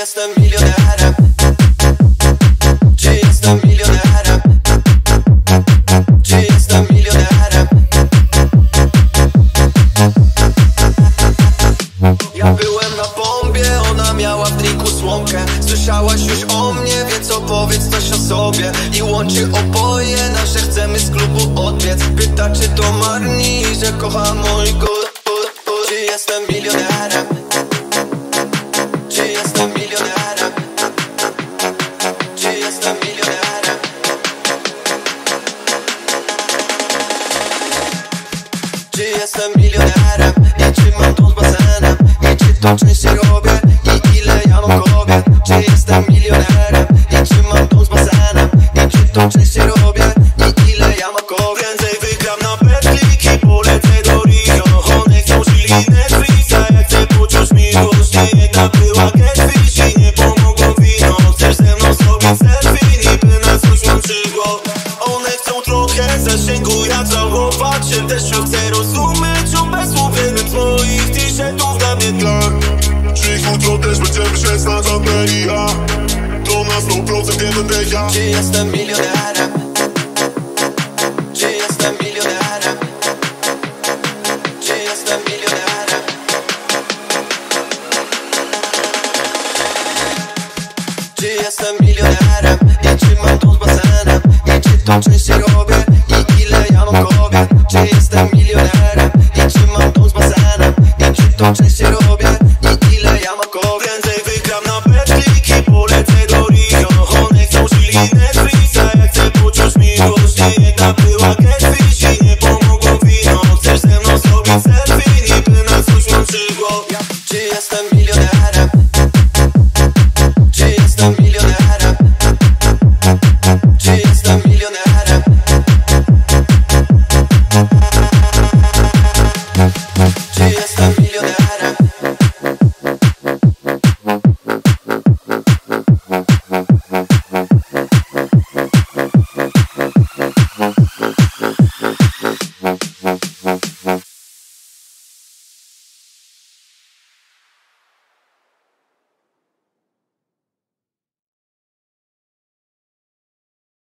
jestem milionerem? Czy jestem milionerem? Czy jestem milionerem? Ja byłem na bombie, ona miała w drinku słomkę. Słyszałaś już o mnie, więc opowiedz coś o sobie. I łączy oboje nasze, chcemy z klubu odbiec. Pyta, czy to marni, że kocha mój gór. Czy jestem milionerem? Czy jestem milionerem? Czy jestem milionerem? Czy jestem milionerem? I czy mam dom z basenem? I czy to częściej robię? I ile ja mam kobiet? Czy jestem milionerem? I czy mam dom z basenem? I czy to częściej robię? I ile ja mam kobiet? Więcej wygram na Betclick i polecę do Rio. One chcą chili Netflixa, ja chcę poczuć miłość. Nie jedna była catfish i nie pomogło wino. Chcesz ze mną zrobić selfie, niby nas coś łączyło. One chcą trochę zasięgu, ja całować się w deszczu. Chcę rozumieć obezsłowionym z moich t-shirtów na mnie tlak. Czy jutro też będziemy się znać Ameria? To na 100% nie będę ja. Czy jestem milionerem? Czy jestem milionerem? Czy jestem milionerem? Czy jestem milionerem? I czy mam dom z basenem? I czy to częściej robię? I ile ja mam kobiet? Czy jestem milionerem? I czy mam dom z basenem? I czy to częściej robię? I ile ja mam kobiet? Więcej wygram na Betclick i polecę do Rio. One chcą chili Netflixa, ja chcę poczuć miłość. Nie jedna była catfish i nie pomogło wino. Chcesz ze mną zrobić selfie, niby nas coś łączyło. Czy jestem milionerem? Czy jestem milionerem? Czy jestem milionerem? Czy jestem milionerem?